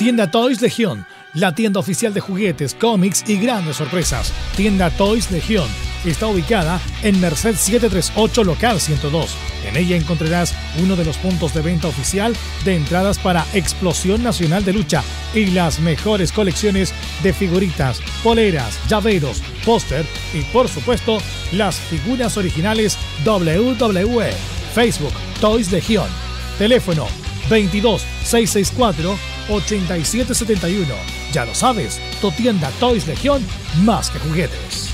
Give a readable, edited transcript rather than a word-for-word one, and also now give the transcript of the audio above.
Tienda Toys Legión, la tienda oficial de juguetes, cómics y grandes sorpresas. Tienda Toys Legión está ubicada en Merced 738 Local 102. En ella encontrarás uno de los puntos de venta oficial de entradas para Explosión Nacional de Lucha y las mejores colecciones de figuritas, poleras, llaveros, póster y por supuesto las figuras originales WWE. Facebook Toys Legión. Teléfono 22 664 8771. Ya lo sabes, tu tienda Toys Legión, más que juguetes.